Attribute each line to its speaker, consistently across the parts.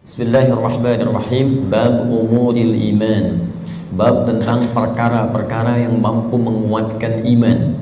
Speaker 1: Bismillahirrahmanirrahim. Bab umuril iman. Bab tentang perkara-perkara yang mampu menguatkan iman.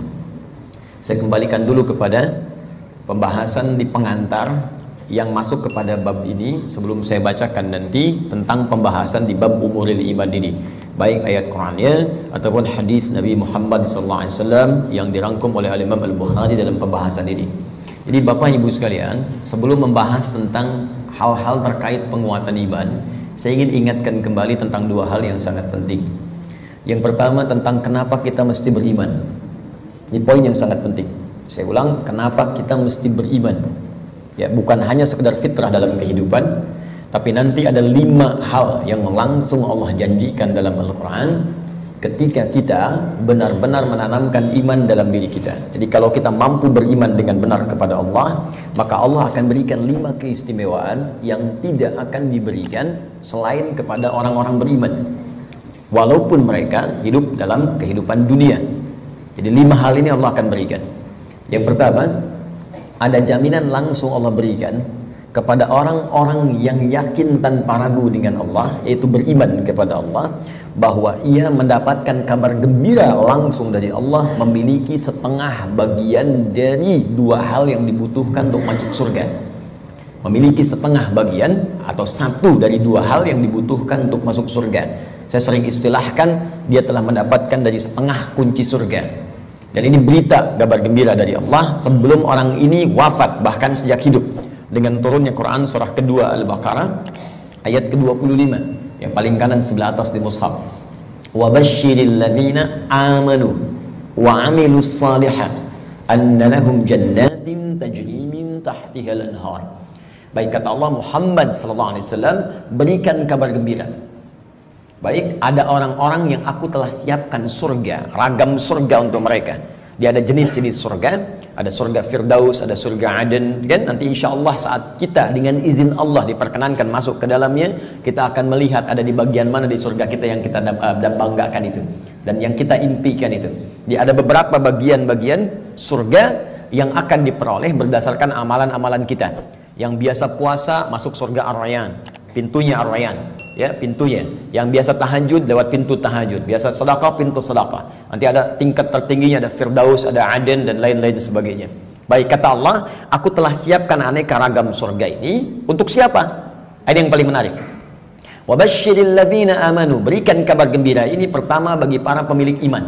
Speaker 1: Saya kembalikan dulu kepada pembahasan di pengantar yang masuk kepada bab ini sebelum saya bacakan nanti tentang pembahasan di bab umuril iman ini, baik ayat Qur'annya ataupun hadis Nabi Muhammad SAW yang dirangkum oleh Imam Al-Bukhari dalam pembahasan ini. Jadi Bapak Ibu sekalian, sebelum membahas tentang hal-hal terkait penguatan iman, saya ingin ingatkan kembali tentang dua hal yang sangat penting. Yang pertama tentang kenapa kita mesti beriman. Ini poin yang sangat penting. Saya ulang, kenapa kita mesti beriman. Ya, bukan hanya sekedar fitrah dalam kehidupan, tapi nanti ada 5 hal yang langsung Allah janjikan dalam Al-Quran ketika kita benar-benar menanamkan iman dalam diri kita. Jadi kalau kita mampu beriman dengan benar kepada Allah, maka Allah akan berikan 5 keistimewaan yang tidak akan diberikan selain kepada orang-orang beriman, walaupun mereka hidup dalam kehidupan dunia. Jadi 5 hal ini Allah akan berikan. Yang pertama, ada jaminan langsung Allah berikan kepada orang-orang yang yakin tanpa ragu dengan Allah, yaitu beriman kepada Allah, bahwa ia mendapatkan kabar gembira langsung dari Allah, memiliki setengah bagian dari 2 hal yang dibutuhkan untuk masuk surga. Memiliki setengah bagian atau 1 dari 2 hal yang dibutuhkan untuk masuk surga. Saya sering istilahkan, dia telah mendapatkan dari setengah kunci surga. Dan ini berita kabar gembira dari Allah sebelum orang ini wafat, bahkan sejak hidup, dengan turunnya Quran surah kedua Al-Baqarah ayat ke-25 yang paling kanan sebelah atas di mushaf. Wa basyiril ladzina amanu wa 'amilus shalihat anna lahum jannatin tajri min tahtiha al-anhar. Baik, kata Allah, Muhammad sallallahu alaihi wasallam, berikan kabar gembira. Baik, ada orang-orang yang aku telah siapkan surga, ragam surga untuk mereka. Dia ada jenis-jenis surga, ada surga Firdaus, ada surga Aden, kan? Nanti insya Allah saat kita dengan izin Allah diperkenankan masuk ke dalamnya, kita akan melihat ada di bagian mana di surga kita yang kita banggakan itu, dan yang kita impikan itu. Dia ada beberapa bagian-bagian surga yang akan diperoleh berdasarkan amalan-amalan kita. Yang biasa puasa masuk surga Ar-Rayyan, pintunya Ar-Rayyan. Ya, pintunya. Yang biasa tahajud lewat pintu tahajud, biasa sedekah pintu sedekah. Nanti ada tingkat tertingginya, ada Firdaus, ada Aden, dan lain-lain sebagainya. Baik, kata Allah, aku telah siapkan aneka ragam surga ini untuk siapa? Ada yang paling menarik. Wa basyiril ladzina amanu, berikan kabar gembira ini pertama bagi para pemilik iman.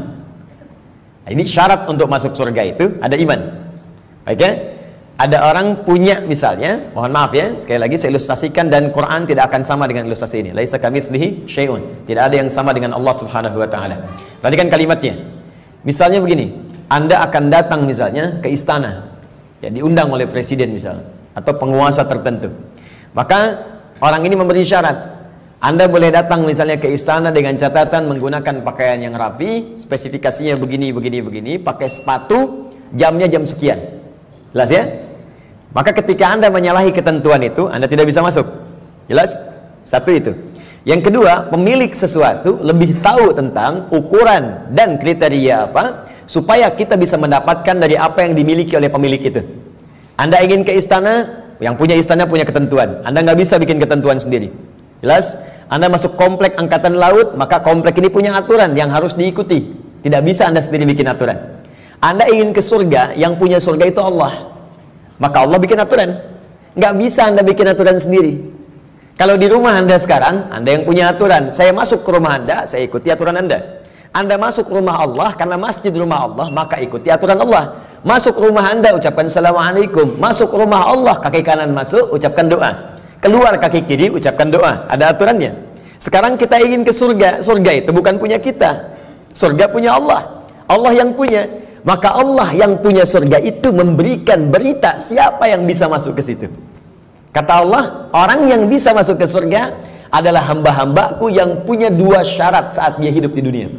Speaker 1: Nah, ini syarat untuk masuk surga itu ada iman. Baik ya? Ada orang punya, misalnya, mohon maaf ya, sekali lagi saya ilustrasikan, dan Quran tidak akan sama dengan ilustrasi ini. Laisa kamitslihi syai'un. Tidak ada yang sama dengan Allah Subhanahu wa taala. Perhatikan kalimatnya. Misalnya begini, Anda akan datang misalnya ke istana, ya, diundang oleh presiden misalnya, atau penguasa tertentu. Maka orang ini memberi syarat. Anda boleh datang misalnya ke istana dengan catatan menggunakan pakaian yang rapi, spesifikasinya begini, pakai sepatu, jamnya jam sekian. Jelas ya? Maka ketika Anda menyalahi ketentuan itu, Anda tidak bisa masuk. Jelas? Satu itu. Yang kedua, pemilik sesuatu lebih tahu tentang ukuran dan kriteria apa, supaya kita bisa mendapatkan dari apa yang dimiliki oleh pemilik itu. Anda ingin ke istana, yang punya istana punya ketentuan. Anda nggak bisa bikin ketentuan sendiri. Jelas? Anda masuk komplek angkatan laut, maka komplek ini punya aturan yang harus diikuti. Tidak bisa Anda sendiri bikin aturan. Anda ingin ke surga, yang punya surga itu Allah. Maka Allah bikin aturan. Nggak bisa Anda bikin aturan sendiri. Kalau di rumah Anda sekarang, Anda yang punya aturan. Saya masuk ke rumah Anda, saya ikuti aturan Anda. Anda masuk ke rumah Allah, karena masjid rumah Allah, maka ikuti aturan Allah. Masuk ke rumah Anda, ucapkan Assalamualaikum. Masuk ke rumah Allah, kaki kanan masuk, ucapkan doa. Keluar kaki kiri, ucapkan doa. Ada aturannya. Sekarang kita ingin ke surga. Surga itu bukan punya kita. Surga punya Allah. Allah yang punya. Maka Allah yang punya surga itu memberikan berita siapa yang bisa masuk ke situ. Kata Allah, orang yang bisa masuk ke surga adalah hamba-hambaku yang punya 2 syarat saat dia hidup di dunia.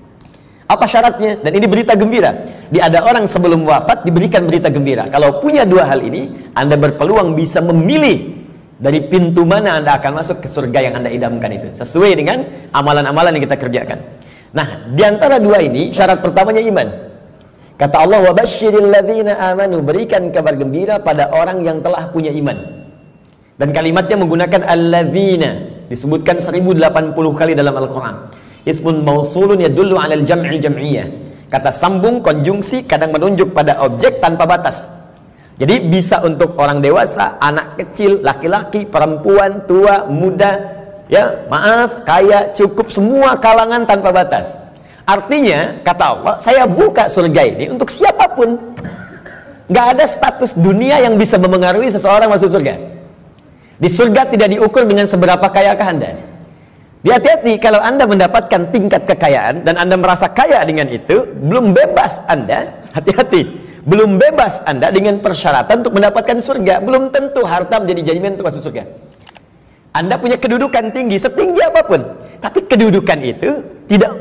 Speaker 1: Apa syaratnya? Dan ini berita gembira. Dia ada orang sebelum wafat diberikan berita gembira. Kalau punya 2 hal ini, Anda berpeluang bisa memilih dari pintu mana Anda akan masuk ke surga yang Anda idamkan itu, sesuai dengan amalan-amalan yang kita kerjakan. Nah, di antara 2 ini, syarat pertamanya iman. Kata Allah, wa basyiril ladzina amanu, berikan kabar gembira pada orang yang telah punya iman. Dan kalimatnya menggunakan alladzina, disebutkan 1080 kali dalam Al-Quran. Ismun mausulun yadullu alal jam'il jam'iyah. Kata sambung, konjungsi, kadang menunjuk pada objek tanpa batas. Jadi bisa untuk orang dewasa, anak kecil, laki-laki, perempuan, tua, muda, ya, maaf, kaya, cukup, semua kalangan tanpa batas. Artinya, kata Allah, saya buka surga ini untuk siapapun. Nggak ada status dunia yang bisa memengaruhi seseorang masuk surga. Di surga tidak diukur dengan seberapa kayakah Anda. Hati-hati kalau Anda mendapatkan tingkat kekayaan dan Anda merasa kaya dengan itu, belum bebas Anda, hati-hati, belum bebas Anda dengan persyaratan untuk mendapatkan surga. Belum tentu harta menjadi jaminan untuk masuk surga. Anda punya kedudukan tinggi, setinggi apapun, tapi kedudukan itu tidak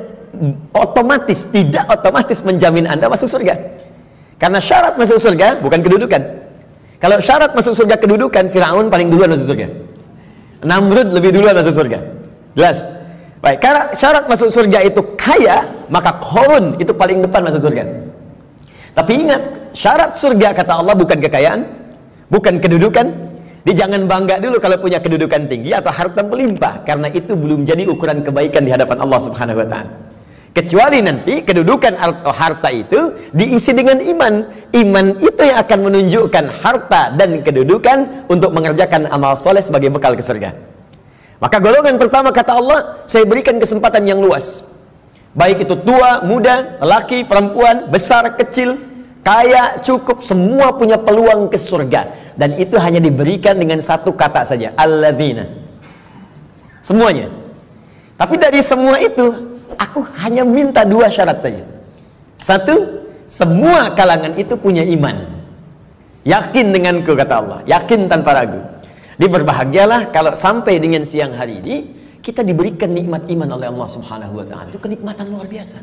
Speaker 1: otomatis menjamin Anda masuk surga. Karena syarat masuk surga bukan kedudukan. Kalau syarat masuk surga kedudukan, Firaun paling duluan masuk surga. Namrud lebih duluan masuk surga. Jelas? Baik, karena syarat masuk surga itu kaya, maka Qarun itu paling depan masuk surga. Tapi ingat, syarat surga kata Allah bukan kekayaan, bukan kedudukan. Dia jangan bangga dulu kalau punya kedudukan tinggi atau harta melimpah, karena itu belum jadi ukuran kebaikan di hadapan Allah Subhanahu wa taala. Kecuali nanti kedudukan atau harta itu diisi dengan iman. Iman itu yang akan menunjukkan harta dan kedudukan untuk mengerjakan amal soleh sebagai bekal ke surga. Maka golongan pertama kata Allah, saya berikan kesempatan yang luas. Baik itu tua, muda, laki, perempuan, besar, kecil, kaya, cukup, semua punya peluang ke surga. Dan itu hanya diberikan dengan satu kata saja, alladzina. Semuanya. Tapi dari semua itu, aku hanya minta dua syarat saja. Satu, semua kalangan itu punya iman. Yakin denganku kata Allah, yakin tanpa ragu. Berbahagialah kalau sampai dengan siang hari ini kita diberikan nikmat iman oleh Allah Subhanahu wa taala. Itu kenikmatan luar biasa.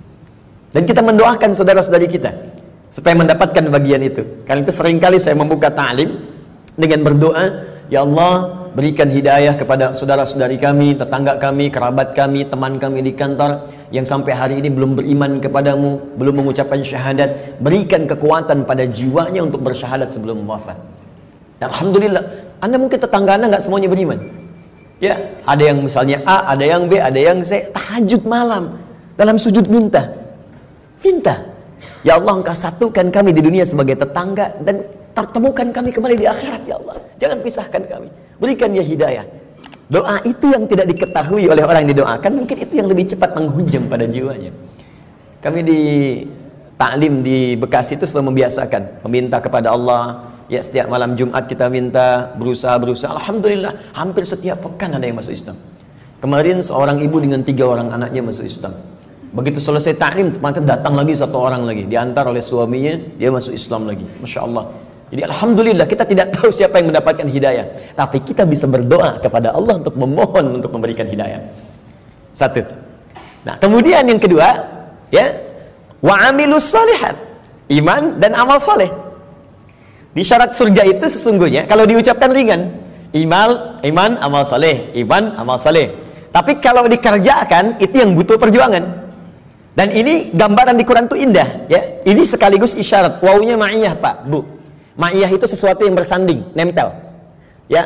Speaker 1: Dan kita mendoakan saudara-saudari kita supaya mendapatkan bagian itu. Karena itu seringkali saya membuka ta'lim dengan berdoa, ya Allah, berikan hidayah kepada saudara-saudari kami, tetangga kami, kerabat kami, teman kami di kantor yang sampai hari ini belum beriman kepadamu, belum mengucapkan syahadat. Berikan kekuatan pada jiwanya untuk bersyahadat sebelum wafat. Dan alhamdulillah, Anda mungkin tetangga Anda nggak semuanya beriman. Ya, ada yang misalnya A, ada yang B, ada yang C, tahajud malam dalam sujud minta. Ya Allah, Engkau satukan kami di dunia sebagai tetangga dan pertemukan kami kembali di akhirat ya Allah. Jangan pisahkan kami. Berikan dia hidayah. Doa itu yang tidak diketahui oleh orang yang didoakan, mungkin itu yang lebih cepat menghujam pada jiwanya. Kami di ta'lim di Bekasi itu selalu membiasakan meminta kepada Allah. Ya, setiap malam Jumat kita minta, berusaha. Alhamdulillah, hampir setiap pekan ada yang masuk Islam. Kemarin seorang ibu dengan 3 orang anaknya masuk Islam. Begitu selesai ta'lim, datang lagi 1 orang lagi, diantar oleh suaminya, dia masuk Islam lagi. Masya Allah. Jadi alhamdulillah, kita tidak tahu siapa yang mendapatkan hidayah, tapi kita bisa berdoa kepada Allah untuk memohon untuk memberikan hidayah. Satu. Nah, kemudian yang kedua, ya, wa amilus shalihat, iman dan amal soleh. Di syarat surga itu sesungguhnya kalau diucapkan ringan, iman, amal soleh, iman, amal soleh. Tapi kalau dikerjakan itu yang butuh perjuangan. Dan ini gambaran di Quran itu indah, ya. Ini sekaligus isyarat. Wawunya ma'iyah, Pak, Bu. Ma'iyah itu sesuatu yang bersanding, nempel. Ya.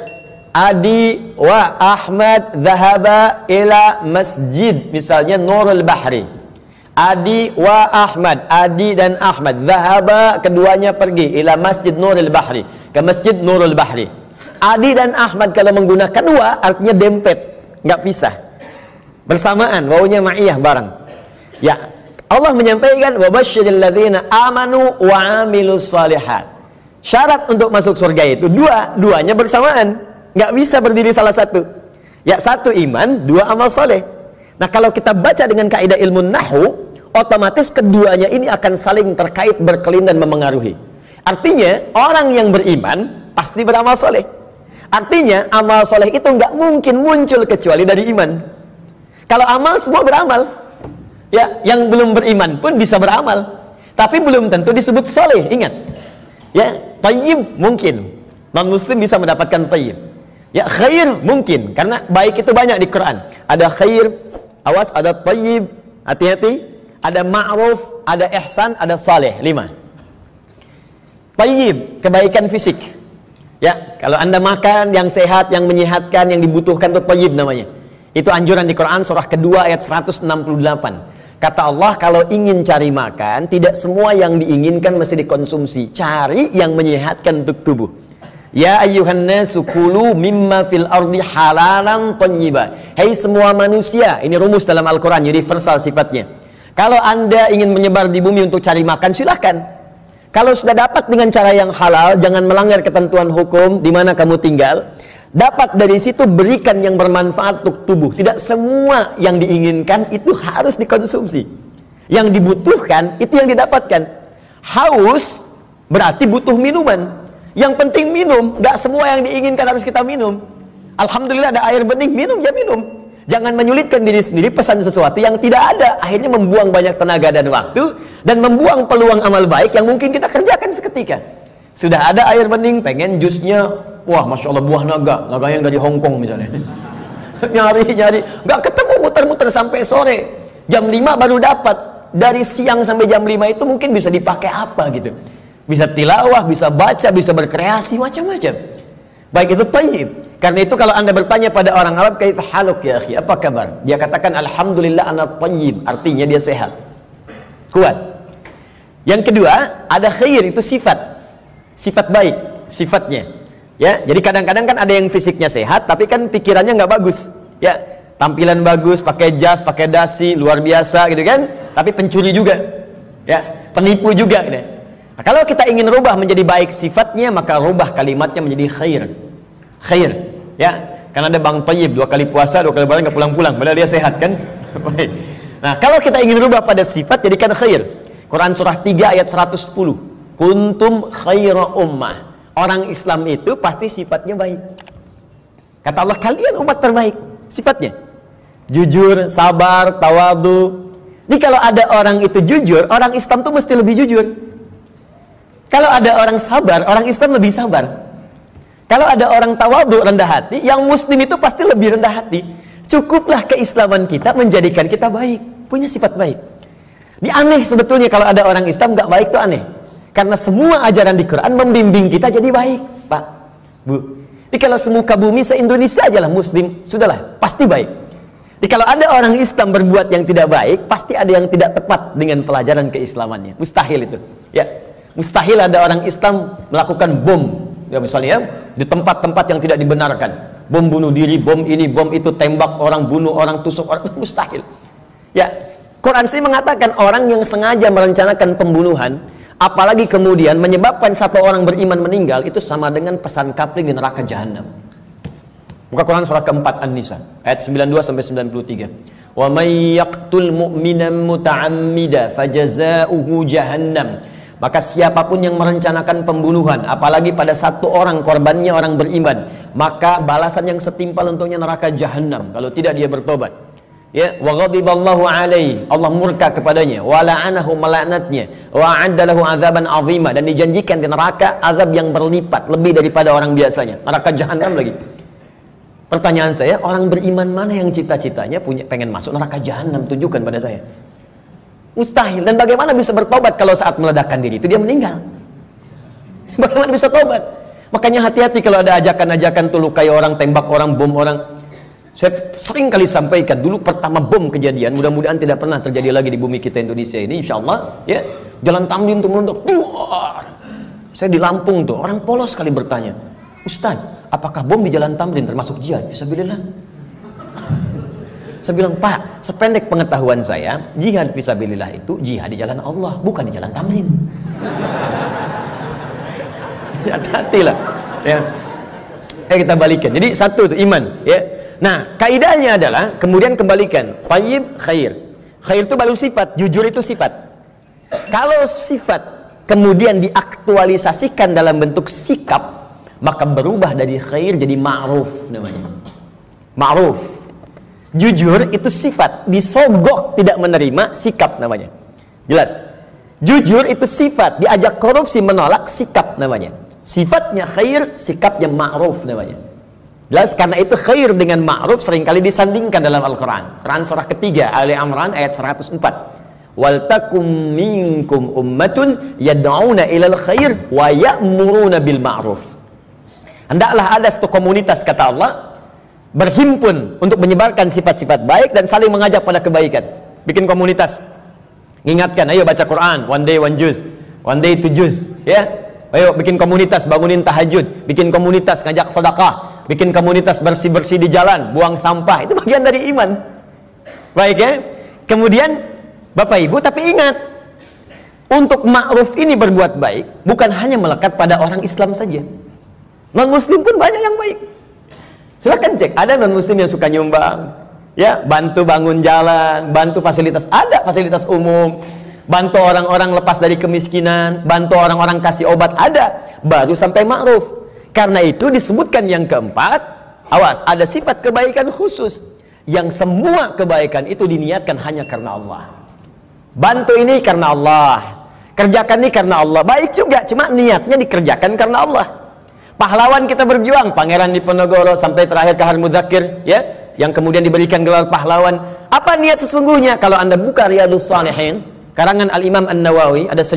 Speaker 1: Adi wa Ahmad dhahaba ila masjid, misalnya Nurul Bahri. Adi wa Ahmad, Adi dan Ahmad, dhahaba, keduanya pergi ila masjid Nurul Bahri, ke masjid Nurul Bahri. Adi dan Ahmad kalau menggunakan wa artinya dempet, nggak pisah, bersamaan, wawunya ma'iyah bareng. Ya, Allah menyampaikan wa basyiril ladzina amanu wa amilus shalihat. Syarat untuk masuk surga itu duanya bersamaan, nggak bisa berdiri salah satu. Ya, satu iman, 2 amal soleh. Nah, kalau kita baca dengan kaidah ilmu nahwu, otomatis keduanya ini akan saling terkait, berkelin dan memengaruhi. Artinya orang yang beriman pasti beramal soleh. Artinya amal soleh itu nggak mungkin muncul kecuali dari iman. Kalau amal semua beramal, ya, yang belum beriman pun bisa beramal, tapi belum tentu disebut soleh. Ingat, ya, thayyib mungkin non muslim bisa mendapatkan thayyib. Ya, khair mungkin, karena baik itu banyak di Quran. Ada khair, awas, ada thayyib, hati-hati, ada ma'ruf, ada ihsan, ada saleh, 5. Thayyib, kebaikan fisik. Ya, kalau Anda makan yang sehat, yang menyehatkan, yang dibutuhkan itu thayyib namanya. Itu anjuran di Quran surah kedua ayat 168. Kata Allah, kalau ingin cari makan, tidak semua yang diinginkan mesti dikonsumsi. Cari yang menyehatkan untuk tubuh. Ya ayyuhan nasu kulu mimma fil ardi halalan thayyiba. Hai semua manusia, ini rumus dalam Al-Quran, universal sifatnya. Kalau Anda ingin menyebar di bumi untuk cari makan, silahkan. Kalau sudah dapat dengan cara yang halal, jangan melanggar ketentuan hukum di mana kamu tinggal. Dapat dari situ, berikan yang bermanfaat untuk tubuh. Tidak semua yang diinginkan itu harus dikonsumsi. Yang dibutuhkan itu yang didapatkan. Haus berarti butuh minuman. Yang penting minum. Gak semua yang diinginkan harus kita minum. Alhamdulillah ada air bening, minum ya minum. Jangan menyulitkan diri sendiri pesan sesuatu yang tidak ada. Akhirnya membuang banyak tenaga dan waktu, dan membuang peluang amal baik yang mungkin kita kerjakan seketika. Sudah ada air bening, pengen jusnya, wah Masya Allah buah naga yang dari Hongkong misalnya. Nyari, gak ketemu, muter-muter sampai sore. Jam 5 baru dapat. Dari siang sampai jam 5 itu mungkin bisa dipakai apa gitu. Bisa tilawah, bisa baca, bisa berkreasi, macam-macam. Baik itu thayyib. Karena itu kalau Anda bertanya pada orang Arab, kaifa haluk ya akhi, apa kabar? Dia katakan alhamdulillah ana thayyib, artinya dia sehat. Kuat. Yang kedua, ada khair, itu sifat. Sifat baik, sifatnya. Ya, jadi kadang-kadang kan ada yang fisiknya sehat tapi kan pikirannya nggak bagus. Ya, tampilan bagus, pakai jas, pakai dasi, luar biasa gitu kan, tapi pencuri juga. Ya, penipu juga gitu. Nah, kalau kita ingin rubah menjadi baik sifatnya, maka rubah kalimatnya menjadi khair. Khair, ya, karena ada Bang Thayyib 2 kali puasa 2 kali lebaran nggak pulang-pulang, padahal dia sehat kan. Baik. Nah, kalau kita ingin rubah pada sifat, jadikan khair. Quran surah 3 ayat 110. Kuntum khaira ummah. Orang Islam itu pasti sifatnya baik. Kata Allah, kalian umat terbaik. Sifatnya jujur, sabar, tawadu. Jadi kalau ada orang itu jujur, orang Islam tuh mesti lebih jujur. Kalau ada orang sabar, orang Islam lebih sabar. Kalau ada orang tawadu, rendah hati, yang muslim itu pasti lebih rendah hati. Cukuplah keislaman kita menjadikan kita baik, punya sifat baik. Ini aneh sebetulnya kalau ada orang Islam nggak baik, itu aneh. Karena semua ajaran di Quran membimbing kita jadi baik, Pak, Bu. Jadi kalau semuka bumi se-Indonesia aja lah muslim, sudahlah, pasti baik. Jadi kalau ada orang Islam berbuat yang tidak baik, pasti ada yang tidak tepat dengan pelajaran keislamannya. Mustahil itu. Ya, mustahil ada orang Islam melakukan bom. Ya misalnya di tempat-tempat yang tidak dibenarkan, bom bunuh diri, bom ini, bom itu, tembak orang, bunuh orang, tusuk orang, itu mustahil. Ya, Quran sih mengatakan orang yang sengaja merencanakan pembunuhan, apalagi kemudian menyebabkan satu orang beriman meninggal, itu sama dengan pesan kapling di neraka jahanam. Buka Quran surah keempat An-Nisa ayat 92 sampai 93. Wa may yaqtul mu'minan muta'ammida fajaza'uhu jahannam. Maka siapapun yang merencanakan pembunuhan, apalagi pada satu orang korbannya orang beriman, maka balasan yang setimpal untuknya neraka jahanam kalau tidak dia bertobat. Ya, wa ghadiballahu alaihi, Allah murka kepadanya, wa la'anahu, melaknatnya, wa a'adda lahu azaban 'azima, dan dijanjikan di neraka azab yang berlipat lebih daripada orang biasanya, neraka jahanam lagi. Pertanyaan saya, orang beriman mana yang cita-citanya pengen masuk neraka jahanam? Tunjukkan pada saya. Mustahil. Dan bagaimana bisa bertobat kalau saat meledakkan diri itu dia meninggal? Bagaimana bisa tobat? Makanya hati-hati kalau ada ajakan-ajakan tuh lukai orang, tembak orang, bom orang. Saya sering kali sampaikan, dulu pertama bom kejadian, mudah-mudahan tidak pernah terjadi lagi di bumi kita Indonesia ini, insya Allah, ya, Jalan Tamrin tuh meledak. Saya di Lampung tuh, orang polos sekali bertanya, Ustaz, apakah bom di Jalan Tamrin termasuk jihad? Fisabilillah. Saya bilang, Pak, sependek pengetahuan saya, jihad fisabilillah itu jihad di jalan Allah, bukan di Jalan Tamrin. Hati-hati lah. Ya. Kita balikan. Jadi satu itu iman. Ya. Nah, kaidahnya adalah kemudian kembalikan. Thayyib, khair. Khair itu baru sifat, jujur itu sifat. Kalau sifat kemudian diaktualisasikan dalam bentuk sikap, maka berubah dari khair jadi ma'ruf namanya. Ma'ruf. Jujur itu sifat, disogok tidak menerima, sikap namanya. Jelas? Jujur itu sifat, diajak korupsi menolak, sikap namanya. Sifatnya khair, sikapnya ma'ruf namanya. Jelas? Karena itu khair dengan ma'ruf seringkali disandingkan dalam Al-Quran. Quran surah ketiga, Ali Imran ayat 104. Wal takum minkum ummatun yad'una ilal khair wa ya'muruna bil ma'ruf. Hendaklah ada satu komunitas, kata Allah, berhimpun untuk menyebarkan sifat-sifat baik dan saling mengajak pada kebaikan. Bikin komunitas, ingatkan, ayo baca Quran, one day one juz, one day two juz, ya. Ayo bikin komunitas, bangunin tahajud, bikin komunitas ngajak sedekah, bikin komunitas bersih-bersih di jalan, buang sampah, itu bagian dari iman. Baik ya. Kemudian Bapak Ibu, tapi ingat, untuk ma'ruf ini berbuat baik bukan hanya melekat pada orang Islam saja. Non Muslim pun banyak yang baik. Silahkan cek, ada non Muslim yang suka nyumbang, ya, bantu bangun jalan, bantu fasilitas, ada fasilitas umum, bantu orang-orang lepas dari kemiskinan, bantu orang-orang kasih obat, ada, baru sampai ma'ruf. Karena itu disebutkan yang keempat, awas, ada sifat kebaikan khusus yang semua kebaikan itu diniatkan hanya karena Allah. Bantu ini karena Allah, kerjakan ini karena Allah, baik juga, cuma niatnya dikerjakan karena Allah. Pahlawan kita berjuang, Pangeran Diponegoro sampai terakhir Kahar Mudzakkir, ya, yang kemudian diberikan gelar pahlawan. Apa niat sesungguhnya? Kalau Anda buka Riyadhus Shalihin, karangan Al-Imam An-Nawawi, ada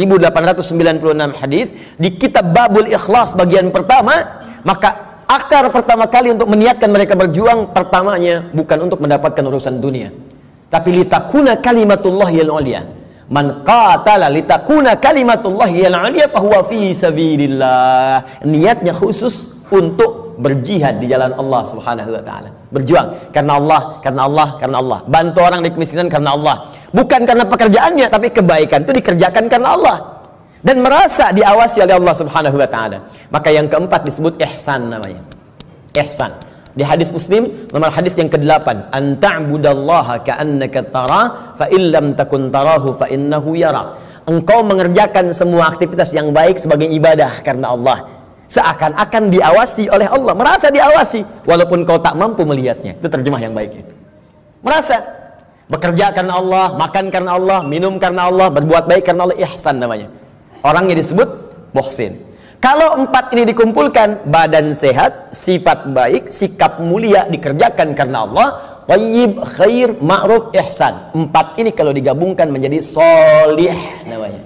Speaker 1: 1896 hadis di kitab Babul Ikhlas bagian pertama, maka akar pertama kali untuk meniatkan mereka berjuang, pertamanya bukan untuk mendapatkan urusan dunia, tapi litakuna kalimatullahi al-ulya. Man qatala litakuna kalimatullahi al-ulya fahuwa fi sabilillah. Niatnya khusus untuk berjihad di jalan Allah Subhanahu wa taala. Berjuang karena Allah, karena Allah, karena Allah. Bantu orang di kemiskinan karena Allah. Bukan karena pekerjaannya, tapi kebaikan itu dikerjakan karena Allah. Dan merasa diawasi oleh Allah Subhanahu wa taala. Maka yang keempat disebut ihsan namanya. Ihsan. Di hadis Muslim nomor hadis yang ke-8, an ta'budallaha ka'annaka tara fa illam takun tarahu fa innahu yara. Engkau mengerjakan semua aktivitas yang baik sebagai ibadah karena Allah, seakan-akan diawasi oleh Allah, merasa diawasi walaupun kau tak mampu melihatnya. Itu terjemah yang baiknya. Merasa bekerja karena Allah, makan karena Allah, minum karena Allah, berbuat baik karena Allah, ihsan namanya. Orangnya disebut muhsin. Kalau empat ini dikumpulkan, badan sehat, sifat baik, sikap mulia, dikerjakan karena Allah, thayyib, khair, ma'ruf, ihsan. Empat ini kalau digabungkan menjadi sholih namanya.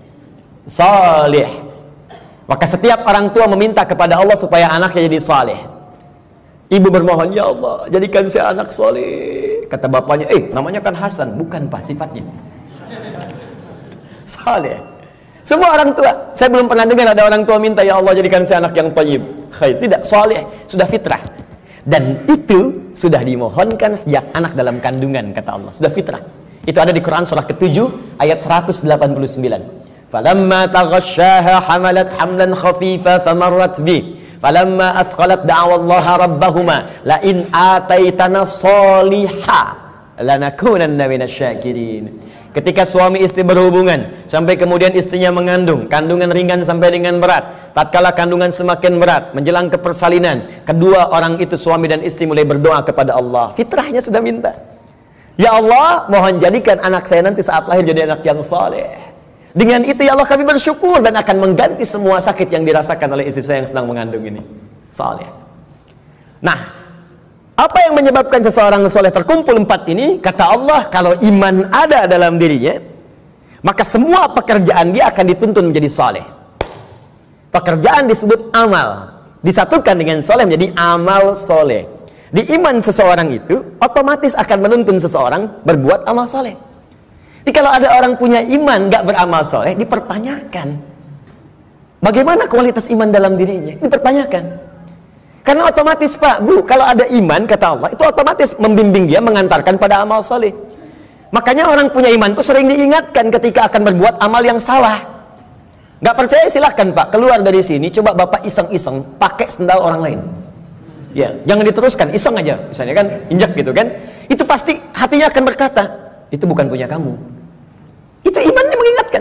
Speaker 1: Sholih. Maka setiap orang tua meminta kepada Allah supaya anaknya jadi saleh. Ibu bermohon, ya Allah, jadikan saya anak soleh. Kata bapaknya, namanya kan Hasan. Bukan Pak, sifatnya saleh. Semua orang tua, saya belum pernah dengar ada orang tua minta, ya Allah jadikan saya anak yang thayyib, khair. Tidak, saleh, sudah fitrah. Dan itu sudah dimohonkan sejak anak dalam kandungan, kata Allah. Sudah fitrah. Itu ada di Quran surah ke-7 ayat 189. Falamma taghasyaha hamalat hamlan khafifa famarrat bi. Falamma athqalat da'awallaha rabbahuma la in ataitana sholiha lanakunanna minasyakirin. Ketika suami istri berhubungan sampai kemudian istrinya mengandung, kandungan ringan sampai dengan berat, tatkala kandungan semakin berat menjelang ke persalinan, kedua orang itu suami dan istri mulai berdoa kepada Allah. Fitrahnya sudah minta, ya Allah, mohon jadikan anak saya nanti saat lahir jadi anak yang saleh. Dengan itu ya Allah kami bersyukur dan akan mengganti semua sakit yang dirasakan oleh istri saya yang sedang mengandung ini. Saleh. Nah, apa yang menyebabkan seseorang soleh? Terkumpul empat ini, kata Allah, kalau iman ada dalam dirinya, maka semua pekerjaan dia akan dituntun menjadi soleh. Pekerjaan disebut amal, disatukan dengan soleh menjadi amal soleh. Di iman seseorang itu otomatis akan menuntun seseorang berbuat amal soleh. Jadi kalau ada orang punya iman gak beramal soleh, dipertanyakan bagaimana kualitas iman dalam dirinya, dipertanyakan. Karena otomatis Pak, Bu, kalau ada iman, kata Allah, itu otomatis membimbing dia, mengantarkan pada amal soleh. Makanya orang punya iman itu sering diingatkan ketika akan berbuat amal yang salah. Gak percaya silahkan Pak, keluar dari sini, coba Bapak iseng-iseng pakai sendal orang lain. Ya, jangan diteruskan, iseng aja, misalnya kan, injak gitu kan. Itu pasti hatinya akan berkata, itu bukan punya kamu. Itu imannya mengingatkan.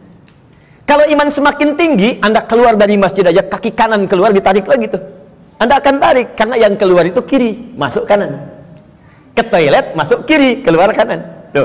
Speaker 1: Kalau iman semakin tinggi, Anda keluar dari masjid aja, kaki kanan keluar, ditarik lagi tuh. Anda akan tarik, karena yang keluar itu kiri, masuk kanan. Ke toilet, masuk kiri, keluar kanan. Tuh.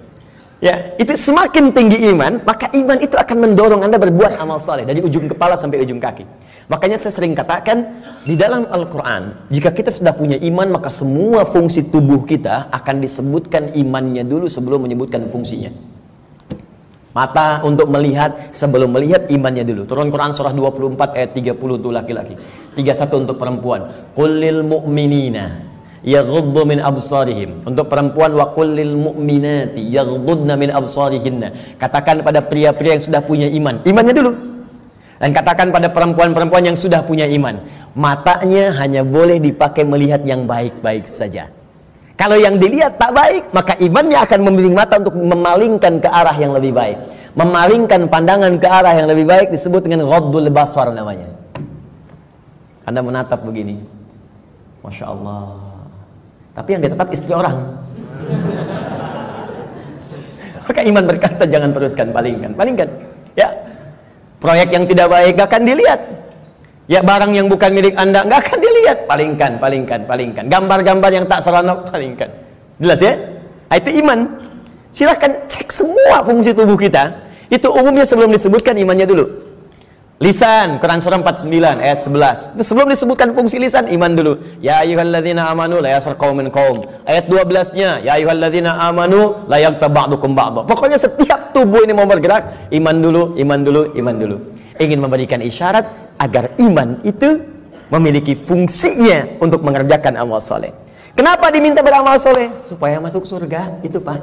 Speaker 1: Ya, itu semakin tinggi iman, maka iman itu akan mendorong Anda berbuat amal saleh dari ujung kepala sampai ujung kaki. Makanya saya sering katakan, di dalam Al-Quran, jika kita sudah punya iman, maka semua fungsi tubuh kita akan disebutkan imannya dulu sebelum menyebutkan fungsinya. Mata untuk melihat, sebelum melihat imannya dulu. Turun Quran surah 24 ayat 30 untuk laki-laki, 31 untuk perempuan. Qul lil mu'minina yaghuddu min absarihim. Untuk perempuan, wa qul lil mu'minati yaghuddna min absarihinna. Katakan pada pria-pria yang sudah punya iman, imannya dulu. Dan katakan pada perempuan-perempuan yang sudah punya iman, matanya hanya boleh dipakai melihat yang baik-baik saja. Kalau yang dilihat tak baik, maka imannya akan membimbing mata untuk memalingkan ke arah yang lebih baik. Memalingkan pandangan ke arah yang lebih baik disebut dengan ghaddul basar namanya. Anda menatap begini, Masya Allah, tapi yang ditatap istri orang. Maka iman berkata jangan teruskan, palingkan. Ya, proyek yang tidak baik gak akan dilihat. Ya, barang yang bukan milik Anda nggak akan dilihat, palingkan. Gambar-gambar yang tak seronok, palingkan. Jelas ya? Nah, itu iman. Silahkan cek semua fungsi tubuh kita. Itu umumnya sebelum disebutkan imannya dulu. Lisan, Quran surah 49 ayat 11. Itu sebelum disebutkan fungsi lisan, iman dulu. Ya ayyuhalladzina amanu la yaskhar qaumin qaum. Ayat 12-nya, ya ayyuhalladzina amanu la yaghtab ba'dukum ba'dha. Pokoknya setiap tubuh ini mau bergerak, iman dulu. Ingin memberikan isyarat agar iman itu memiliki fungsinya untuk mengerjakan amal soleh. Kenapa diminta beramal soleh? Supaya masuk surga, itu Pak.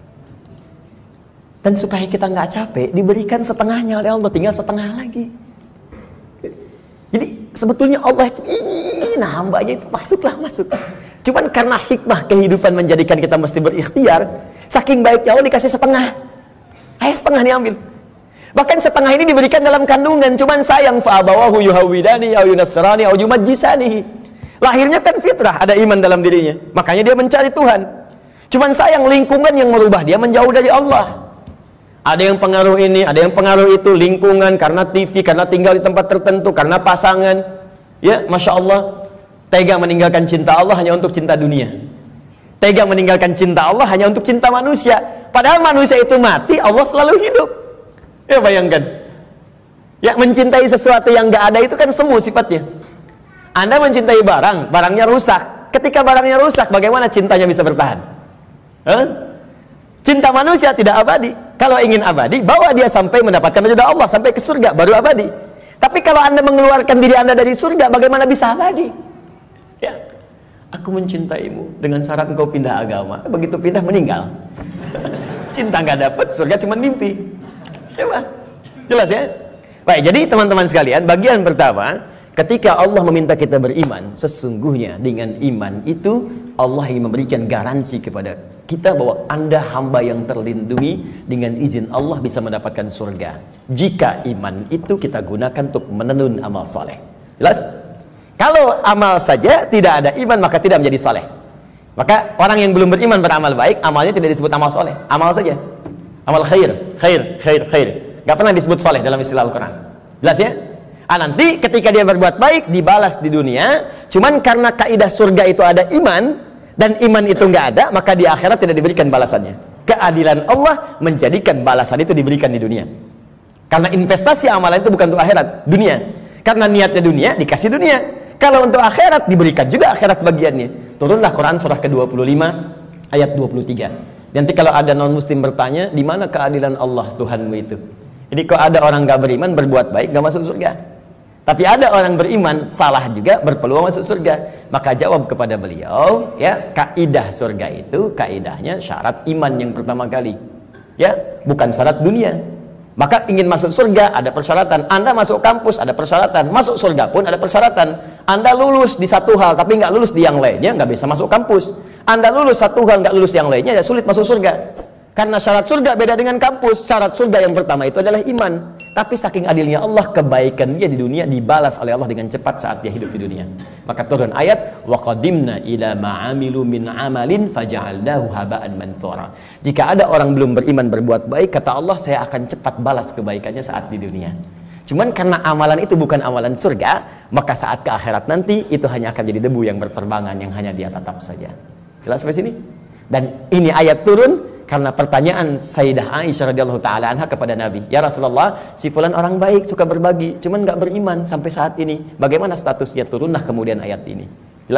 Speaker 1: Dan supaya kita nggak capek, diberikan setengahnya oleh Allah, tinggal setengah lagi. Jadi sebetulnya Allah itu ingin hambanya itu masuk. Cuman karena hikmah kehidupan menjadikan kita mesti berikhtiar, saking baiknya Allah dikasih setengah. Ayo setengah diambil. Bahkan setengah ini diberikan dalam kandungan. Cuman sayang, fa'abawahu yuhawidani au yunasrani au yumajjisani. Lahirnya kan fitrah, ada iman dalam dirinya, makanya dia mencari Tuhan. Cuman sayang, lingkungan yang merubah dia menjauh dari Allah. Ada yang pengaruh ini, ada yang pengaruh itu, lingkungan, karena TV, karena tinggal di tempat tertentu, karena pasangan. Ya, Masya Allah, tega meninggalkan cinta Allah hanya untuk cinta dunia. Tega meninggalkan cinta Allah hanya untuk cinta manusia. Padahal manusia itu mati, Allah selalu hidup. Ya, bayangkan. Ya, mencintai sesuatu yang gak ada itu kan semu sifatnya. Anda mencintai barang, barangnya rusak. Ketika barangnya rusak, bagaimana cintanya bisa bertahan? Cinta manusia tidak abadi. Kalau ingin abadi, bawa dia sampai mendapatkan ridha Allah, sampai ke surga, baru abadi. Tapi kalau Anda mengeluarkan diri Anda dari surga, bagaimana bisa abadi? Ya, aku mencintaimu dengan syarat engkau pindah agama. Begitu pindah, meninggal. Cinta nggak dapat, surga cuma mimpi. Ya, Pak. Jelas ya? Baik, jadi teman-teman sekalian, bagian pertama, ketika Allah meminta kita beriman, sesungguhnya dengan iman itu Allah ingin memberikan garansi kepada kita bahwa Anda hamba yang terlindungi, dengan izin Allah bisa mendapatkan surga. Jika iman itu kita gunakan untuk menenun amal soleh. Jelas? Kalau amal saja tidak ada iman, maka tidak menjadi soleh. Maka orang yang belum beriman beramal baik, amalnya tidak disebut amal soleh. Amal saja. Amal khair. Gak pernah disebut soleh dalam istilah Al-Quran. Jelas ya? Nanti ketika dia berbuat baik, dibalas di dunia. Cuman karena kaidah surga itu ada iman, dan iman itu nggak ada, maka di akhirat tidak diberikan balasannya. Keadilan Allah menjadikan balasan itu diberikan di dunia. Karena investasi amalan itu bukan untuk akhirat, dunia. Karena niatnya dunia, dikasih dunia. Kalau untuk akhirat, diberikan juga akhirat bagiannya. Turunlah Quran surah ke-25 ayat 23. Nanti kalau ada non-muslim bertanya, di mana keadilan Allah Tuhanmu itu? Jadi kalau ada orang nggak beriman, berbuat baik, nggak masuk surga. Tapi ada orang beriman, salah juga, berpeluang masuk surga. Maka jawab kepada beliau, ya, kaidah surga itu, kaidahnya syarat iman yang pertama kali. Ya, bukan syarat dunia. Maka ingin masuk surga, ada persyaratan. Anda masuk kampus, ada persyaratan. Masuk surga pun ada persyaratan. Anda lulus di satu hal, tapi nggak lulus di yang lainnya, nggak bisa masuk kampus. Anda lulus satu hal, nggak lulus yang lainnya, ya sulit masuk surga. Karena syarat surga beda dengan kampus. Syarat surga yang pertama itu adalah iman. Tapi saking adilnya Allah, kebaikan dia di dunia dibalas oleh Allah dengan cepat saat dia hidup di dunia. Maka turun ayat, wa qadimna ila ma'amilu min amalin faja'alnahu haba'an manthura. Jika ada orang belum beriman berbuat baik, kata Allah, saya akan cepat balas kebaikannya saat di dunia. Cuman karena amalan itu bukan amalan surga, maka saat ke akhirat nanti itu hanya akan jadi debu yang berterbangan, yang hanya dia tatap saja. Jelas sampai sini? Dan ini ayat turun karena pertanyaan Sayyidah Aisyah radhiyallahu taala anha kepada Nabi, ya Rasulullah, si fulan orang baik, suka berbagi, cuman nggak beriman sampai saat ini. Bagaimana statusnya? Turunlah kemudian ayat ini. Jelas?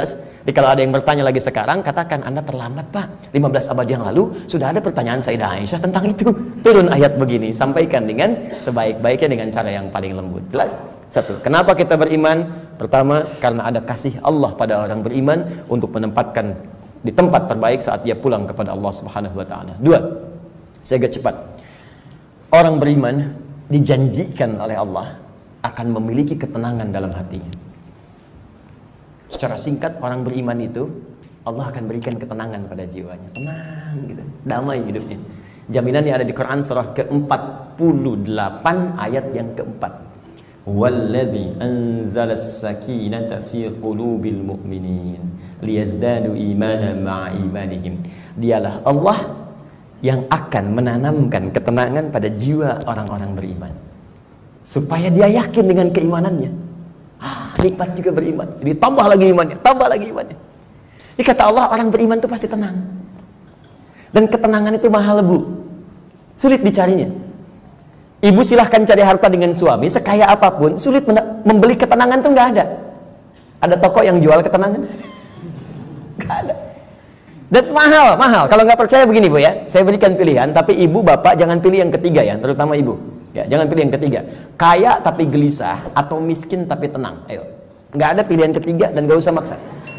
Speaker 1: Jadi kalau ada yang bertanya lagi sekarang, katakan Anda terlambat Pak. 15 abad yang lalu sudah ada pertanyaan Sayyidah Aisyah tentang itu. Turun ayat begini, sampaikan dengan sebaik-baiknya dengan cara yang paling lembut. Jelas? Satu, kenapa kita beriman? Pertama, karena ada kasih Allah pada orang beriman untuk menempatkan di tempat terbaik saat dia pulang kepada Allah Subhanahu wa taala. Dua, saya agak cepat. Orang beriman dijanjikan oleh Allah akan memiliki ketenangan dalam hatinya. Secara singkat, orang beriman itu Allah akan berikan ketenangan pada jiwanya. Tenang gitu, damai hidupnya. Jaminannya ada di Quran surah ke-48 ayat yang keempat. Walladzi anzalas sakinata fi qulubil mu'minin liyazdadu imanan ma'a imanihim. Dialah Allah yang akan menanamkan ketenangan pada jiwa orang-orang beriman supaya dia yakin dengan keimanannya. Nikmat juga beriman. Jadi tambah lagi imannya, tambah lagi imannya. Ini kata Allah, orang beriman itu pasti tenang. Dan ketenangan itu mahal, Bu. Sulit dicarinya. Ibu silahkan cari harta dengan suami sekaya apapun, sulit membeli ketenangan itu nggak ada. Ada toko yang jual ketenangan? Nggak ada. Dan mahal. Kalau nggak percaya begini, Bu ya, saya berikan pilihan, tapi ibu bapak jangan pilih yang ketiga ya, terutama ibu. Ya, jangan pilih yang ketiga. Kaya tapi gelisah atau miskin tapi tenang. Ayo. Nggak ada pilihan ketiga dan nggak usah maksa.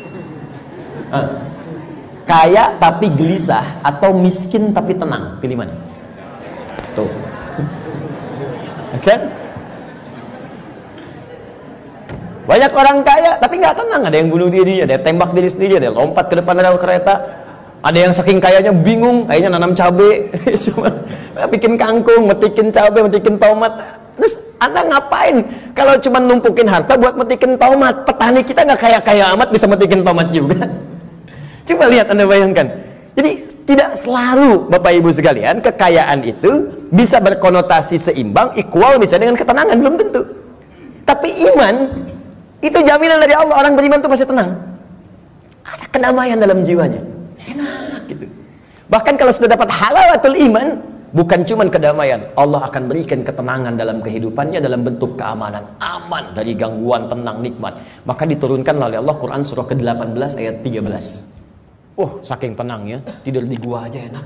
Speaker 1: Kaya tapi gelisah atau miskin tapi tenang. Pilih mana? Tuh. Oke? Banyak orang kaya tapi nggak tenang. Ada yang bunuh diri, ada yang tembak diri sendiri, ada yang lompat ke depan rel kereta. Ada yang saking kayanya bingung, akhirnya nanam cabai, cuma bikin kangkung, metikin cabai, metikin tomat. Terus Anda ngapain? Kalau cuma numpukin harta buat metikin tomat, petani kita nggak kaya-kaya amat bisa metikin tomat juga. Coba lihat, Anda bayangkan. Jadi tidak selalu Bapak Ibu sekalian kekayaan itu bisa berkonotasi seimbang, equal bisa dengan ketenangan, belum tentu. Tapi iman itu jaminan dari Allah. Orang beriman itu pasti tenang. Ada kedamaian dalam jiwanya. Enak gitu. Bahkan kalau sudah dapat halawatul iman, bukan cuma kedamaian, Allah akan berikan ketenangan dalam kehidupannya dalam bentuk keamanan, aman dari gangguan, tenang, nikmat. Maka diturunkan oleh Allah Quran surah ke-18 ayat 13. Saking tenangnya, tidur di gua aja enak.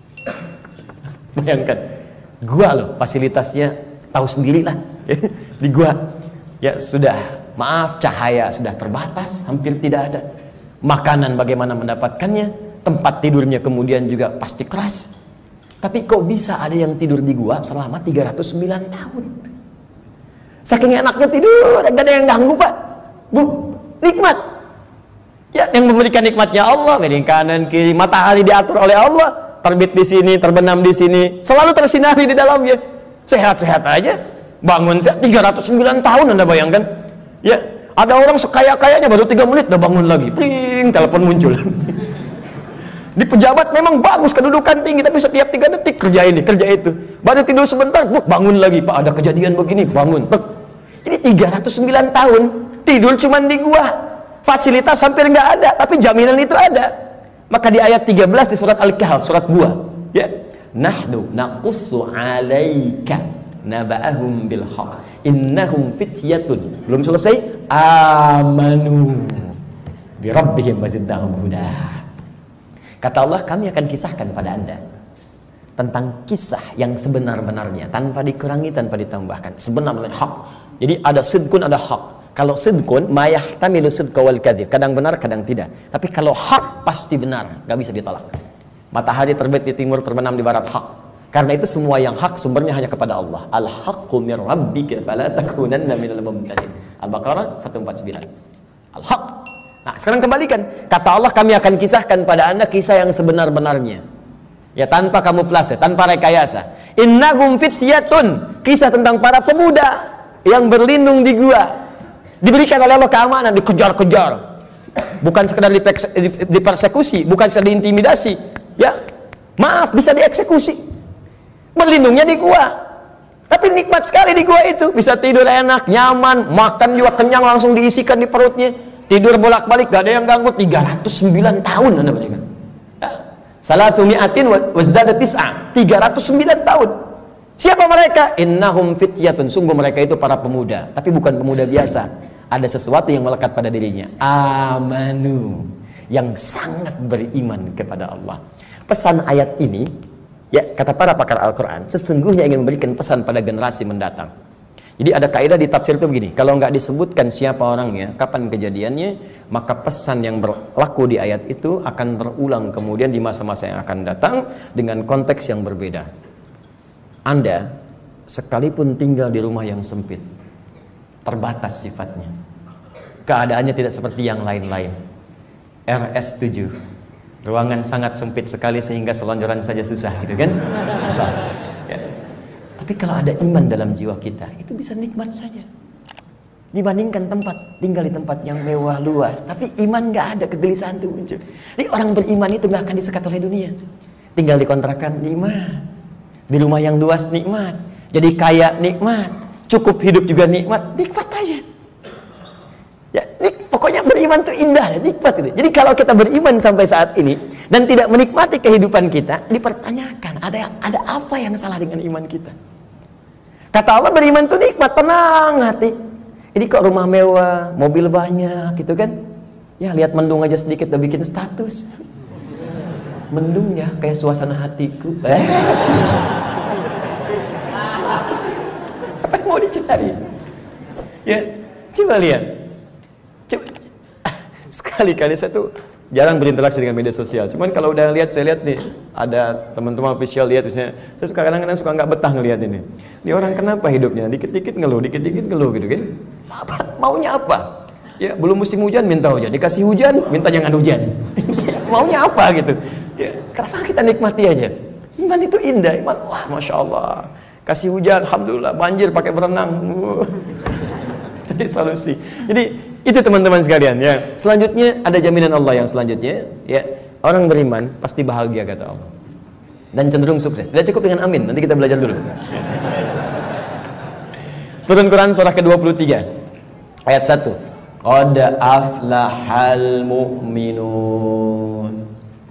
Speaker 1: Bayangkan, gua loh fasilitasnya tahu sendirilah. Di gua ya sudah, maaf, cahaya sudah terbatas, hampir tidak ada. Makanan bagaimana mendapatkannya, tempat tidurnya kemudian juga pasti keras. Tapi kok bisa ada yang tidur di gua selama 309 tahun? Saking enaknya tidur, gak ada yang ganggu Pak, Bu, nikmat. Ya, yang memberikan nikmatnya Allah, miring kanan kiri, matahari diatur oleh Allah, terbit di sini, terbenam di sini, selalu tersinari di dalamnya. Sehat-sehat aja, bangun 309 tahun, Anda bayangkan? Ya. Ada orang sekaya-kayanya baru 3 menit udah bangun lagi. Pling, telepon muncul. Di pejabat memang bagus, kedudukan tinggi, tapi setiap 3 detik kerja ini, kerja itu. Baru tidur sebentar, bangun lagi. Pak, ada kejadian begini, bangun. Ini 309 tahun tidur cuman di gua. Fasilitas hampir nggak ada, tapi jaminan itu ada. Maka di ayat 13 di surat Al-Kahf, surat gua, ya. Nahnu naqussu 'alaika naba'ahum bil haqq. Innahum fityatun. Belum selesai. Amanu bi rabbihim wazidnahum huda. Kata Allah, kami akan kisahkan pada Anda tentang kisah yang sebenar-benarnya, tanpa dikurangi, tanpa ditambahkan. Sebenarnya hak. Jadi ada sidqun, ada hak. Kalau sidqun, ma yahtamilu sidqa wal kadzib. Kadang benar, kadang tidak. Tapi kalau hak pasti benar, nggak bisa ditolak. Matahari terbit di timur, terbenam di barat, hak. Karena itu semua yang hak sumbernya hanya kepada Allah. Al-haqqu min rabbika fala takunanna minal mumtarin. Al-Baqarah 149. Al-haq. Nah, sekarang kembalikan. Kata Allah, kami akan kisahkan pada Anda kisah yang sebenar-benarnya. Ya, tanpa kamuflase, tanpa rekayasa. Innahum fityatun. Kisah tentang para pemuda yang berlindung di gua. Diberikan oleh Allah keamanan, dikejar-kejar. Bukan sekedar dipersekusi, bukan sekedar diintimidasi. Ya, maaf, bisa dieksekusi. Berlindungnya di gua, tapi nikmat sekali di gua itu. Bisa tidur enak, nyaman, makan juga kenyang, langsung diisikan di perutnya. Tidur bolak-balik, gak ada yang ganggu. 309 tahun Anda bayangkan. Salatu mi'atin wazdada tis'a. 309 tahun. Siapa mereka? Innahum fityatun. Sungguh mereka itu para pemuda, tapi bukan pemuda biasa. ada sesuatu yang melekat pada dirinya. Amanu, yang sangat beriman kepada Allah. Pesan ayat ini, ya, kata para pakar Al-Quran, sesungguhnya ingin memberikan pesan pada generasi mendatang. Jadi ada kaidah di tafsir itu begini, kalau nggak disebutkan siapa orangnya, kapan kejadiannya, maka pesan yang berlaku di ayat itu akan berulang kemudian di masa-masa yang akan datang dengan konteks yang berbeda. Anda sekalipun tinggal di rumah yang sempit, terbatas sifatnya, keadaannya tidak seperti yang lain-lain. RS7, ruangan sangat sempit sekali sehingga selonjoran saja susah, gitu kan? Ya. Tapi kalau ada iman dalam jiwa kita, itu bisa nikmat saja. Dibandingkan tinggal di tempat yang mewah luas, tapi iman nggak ada, kegelisahan itu muncul. Jadi orang beriman itu nggak akan disekat oleh dunia. Tinggal di kontrakan nikmat, di rumah yang luas nikmat, jadi kaya nikmat, cukup hidup juga nikmat aja. Ya, pokoknya beriman itu indah, nikmat itu. Jadi kalau kita beriman sampai saat ini dan tidak menikmati kehidupan kita, dipertanyakan ada apa yang salah dengan iman kita? Kata Allah, beriman itu nikmat, tenang hati. Ini kok rumah mewah, mobil banyak, gitu kan? Ya lihat mendung aja sedikit udah bikin status. Mendung ya, kayak suasana hatiku. Apa yang mau dicari? Ya, coba lihat. Sekali-kali saya tuh jarang berinteraksi dengan media sosial. Cuman kalau udah lihat, saya lihat nih, ada teman-teman official lihat, misalnya, saya suka kadang-kadang suka nggak betah ngelihat ini. Ini orang kenapa hidupnya? Dikit-dikit ngeluh gitu kan? Maunya apa? Ya belum musim hujan minta hujan, dikasih hujan minta jangan hujan. Maunya apa gitu? Ya, kenapa kita nikmati aja? Iman itu indah, iman, wah masya Allah. Kasih hujan, alhamdulillah, banjir pakai berenang. Jadi solusi. Jadi itu teman-teman sekalian ya. Selanjutnya ada jaminan Allah yang selanjutnya ya. Orang beriman pasti bahagia kata Allah. Dan cenderung sukses. Tidak cukup dengan amin. Nanti kita belajar dulu. Turun Quran surah ke-23 ayat 1. Qad aflahal mu'minun.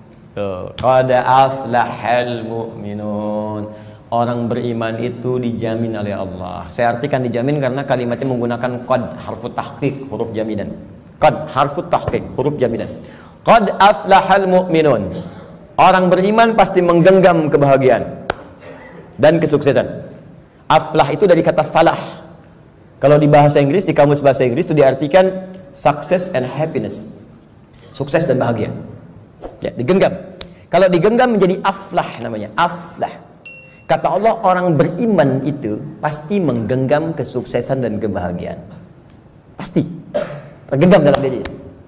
Speaker 1: Qad aflahal mu'minun. Orang beriman itu dijamin oleh Allah. Saya artikan dijamin karena kalimatnya menggunakan qad, harfu tahqiq, huruf jaminan. Qad, harfu tahqiq, huruf jaminan. Qad aflahal mu'minun. Orang beriman pasti menggenggam kebahagiaan dan kesuksesan. Aflah itu dari kata falah. Kalau di bahasa Inggris, di kamus bahasa Inggris itu diartikan success and happiness. Sukses dan bahagia. Ya, digenggam. Kalau digenggam menjadi aflah namanya, aflah. Kata Allah, orang beriman itu pasti menggenggam kesuksesan dan kebahagiaan. Pasti. Tergenggam dalam diri.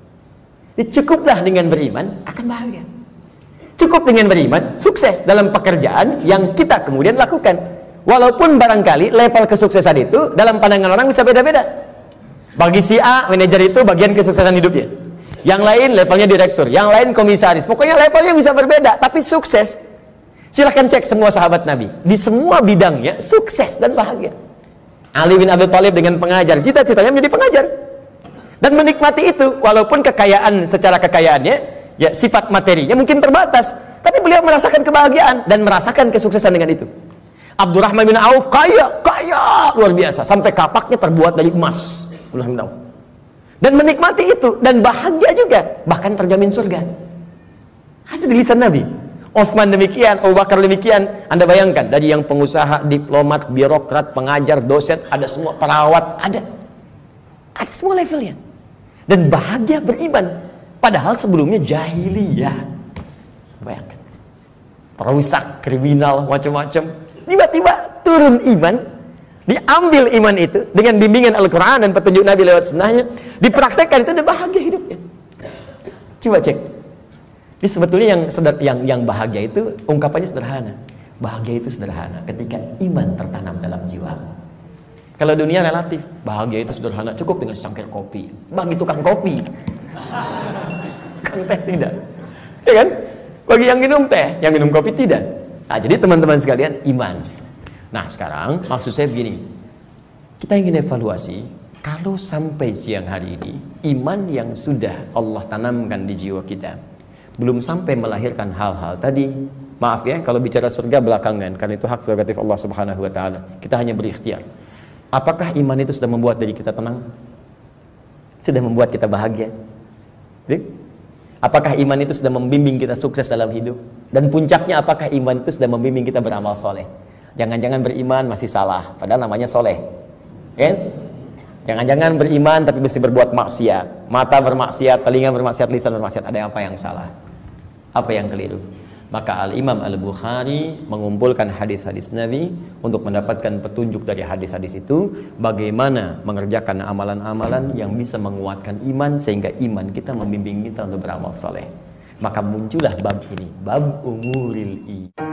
Speaker 1: Cukuplah dengan beriman, akan bahagia. Cukup dengan beriman, sukses dalam pekerjaan yang kita kemudian lakukan. Walaupun barangkali level kesuksesan itu dalam pandangan orang bisa beda-beda. Bagi si A, manajer itu bagian kesuksesan hidupnya. Yang lain levelnya direktur, yang lain komisaris. Pokoknya levelnya bisa berbeda, tapi sukses. Silahkan cek semua sahabat Nabi. Di semua bidangnya sukses dan bahagia. Ali bin Abi Thalib dengan pengajar, cita-citanya menjadi pengajar. Dan menikmati itu, walaupun kekayaan secara kekayaannya, ya sifat materinya mungkin terbatas. Tapi beliau merasakan kebahagiaan dan merasakan kesuksesan dengan itu. Abdurrahman bin Auf kaya luar biasa. Sampai kapaknya terbuat dari emas. Abdurrahman bin Auf. Dan menikmati itu, dan bahagia juga. Bahkan terjamin surga. Ada di lisan Nabi. Utsman demikian, Abu Bakar demikian. Anda bayangkan, dari yang pengusaha, diplomat, birokrat, pengajar, dosen, ada semua, perawat, ada semua levelnya. Dan bahagia beriman. Padahal sebelumnya jahiliyah. Bayangkan, perusak, kriminal, macam-macam. Tiba-tiba turun iman, diambil iman itu dengan bimbingan Al-Quran dan petunjuk Nabi lewat sunnahnya, dipraktekkan itu, dan bahagia hidupnya. Coba cek. Jadi sebetulnya yang bahagia itu ungkapannya sederhana. Bahagia itu sederhana ketika iman tertanam dalam jiwa. Kalau dunia relatif, bahagia itu sederhana, cukup dengan secangkir kopi. Bagi tukang kopi, tukang teh tidak, ya kan? Bagi yang minum teh, yang minum kopi tidak. Nah, jadi teman-teman sekalian, iman. Nah, sekarang maksud saya begini, kita ingin evaluasi. Kalau sampai siang hari ini, iman yang sudah Allah tanamkan di jiwa kita belum sampai melahirkan hal-hal tadi, maaf ya, kalau bicara surga belakangan, karena itu hak prerogatif Allah Subhanahu wa Ta'ala. Kita hanya berikhtiar. Apakah iman itu sudah membuat diri kita tenang? sudah membuat kita bahagia? Apakah iman itu sudah membimbing kita sukses dalam hidup? Dan puncaknya, apakah iman itu sudah membimbing kita beramal soleh? Jangan-jangan beriman masih salah, padahal namanya soleh, kan? Jangan-jangan beriman tapi mesti berbuat maksiat, mata bermaksiat, telinga bermaksiat, lisan bermaksiat. Ada apa yang salah? Apa yang keliru? Maka Al-Imam Al-Bukhari mengumpulkan hadis-hadis Nabi untuk mendapatkan petunjuk dari hadis-hadis itu, bagaimana mengerjakan amalan-amalan yang bisa menguatkan iman sehingga iman kita membimbing kita untuk beramal saleh. Maka muncullah bab ini, bab umuril iman.